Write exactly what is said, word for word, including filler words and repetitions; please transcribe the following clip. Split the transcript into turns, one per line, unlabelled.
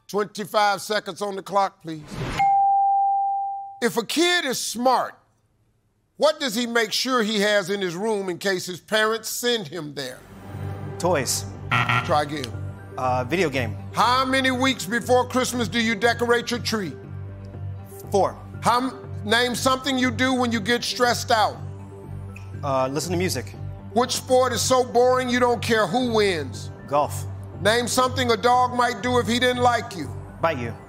twenty-five seconds on the clock, please. If a kid is smart, what does he make sure he has in his room in case his parents send him there?
Toys.
Try again.
Uh, video game.
How many weeks before Christmas do you decorate your tree?
Four.
How, name something you do when you get stressed out.
Uh, listen to music.
Which sport is so boring you don't care who wins?
Golf.
Name something a dog might do if he didn't like you.
Bite you.